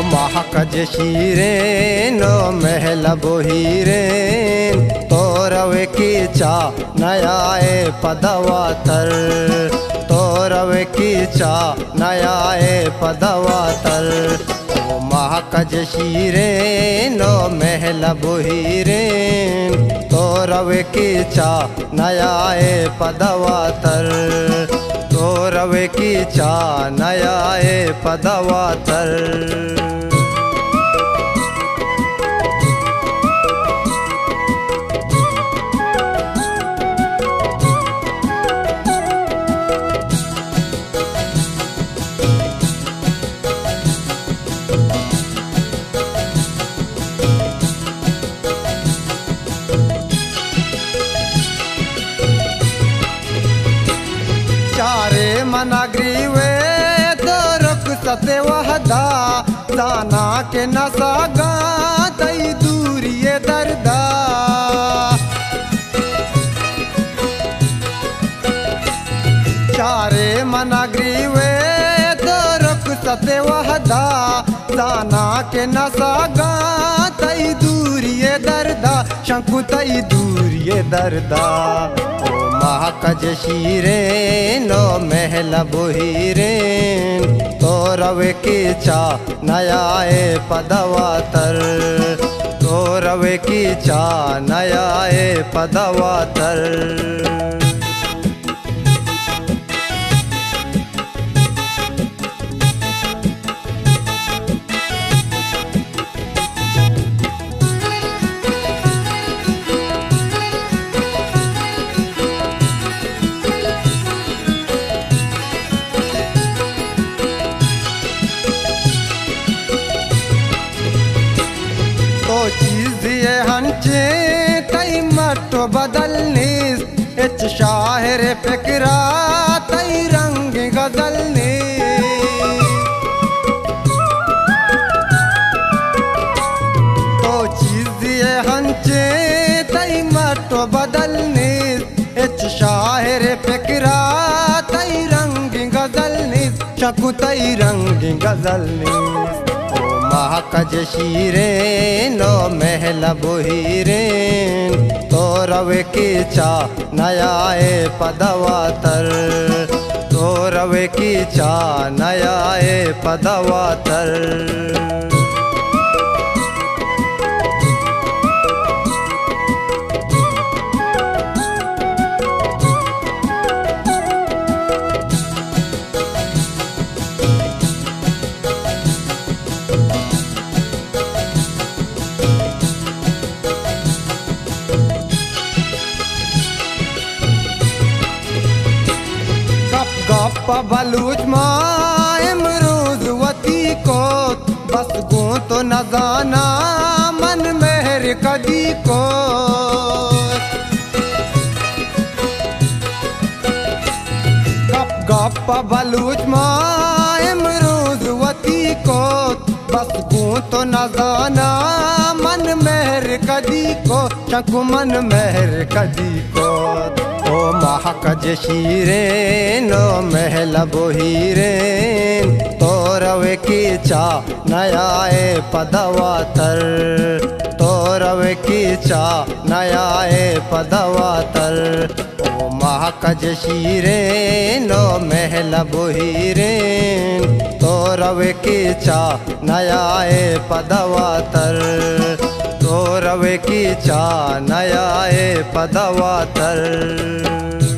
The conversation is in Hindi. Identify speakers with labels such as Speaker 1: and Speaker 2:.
Speaker 1: महकज शीरेन महल बोहीरेन तोरवे की चा नयाए पदवातर तोरवे की चा नयाए पदवातर महकज शीरेन महल बोहीरेन तोरवे की चा नयाए पदवातर तोरवे की चा नयाए पदवातर। चारे मनग्रीवे तो रुख सते वहदा दाना के नसागा तई दूरिये दर्दा चारे मनग्रीवे तो रुख सते वहदा दाना के नसागा तई दूरिये दर्दा शंकु तई दूरिये दर्दा महकज शीरेन महल बोहीरेन तोरवे की चा नयाए पदवातर तोरवे की चा नयाए पदवातर। चीज़ ये हंचे तई मटो बदलनी इच शाहिर फिक्रा तई रंग गजलनी तो चीज़ ये हंचे तई मटो बदलनी इच शाहिर फिक्रा तई रंग गजलनी शकु तई रंग गजलनी महकज शीरेन महल बोहीरेन तोरवे की चा नयाए पदवातर तोरवे की चा नयाए पदवातर। गप बलूच माँ इमरूज वती को बस गो तो न जाना मन मेहर कदी को गप बलूच माँ इमरूज वती को बस गो तो न जाना मन मेहर कदी को शकु मन मेहर कदी को महकज शीरेन महल बोहीरेन तोरवे की चा नयाए पदवातर तोरवे की चा नयाए पदवातर महकज शीरेन महल बोहीरेन तोरवे की चा नयाए पदवातर तोरवे की चा नयाए पदवातर।